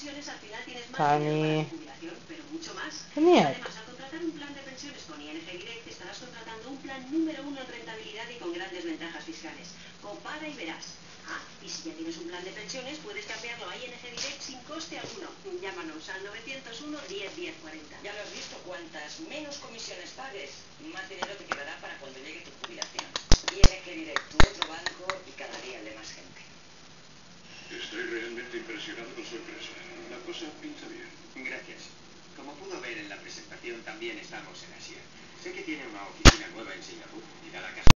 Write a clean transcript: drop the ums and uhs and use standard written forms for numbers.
pensiones, al final tienes más dinero para tu jubilación, pero mucho más. Genial. Además, al contratar un plan de pensiones con ING Direct, estarás contratando un plan número 1 en rentabilidad y con grandes ventajas fiscales. Compara y verás. Y si ya tienes un plan de pensiones, puedes cambiarlo a ING Direct sin coste alguno. Llámanos al 901 10 10 40. Ya lo has visto, cuantas menos comisiones pagues, más dinero te quedará para cuando llegue tu jubilación. ING Direct, tu otro banco y cada día el de más gente. Estoy realmente impresionado con su empresa. La cosa pinta bien. Gracias. Como pudo ver en la presentación, también estamos en Asia. Sé que tiene una oficina nueva en Singapur y da la casa.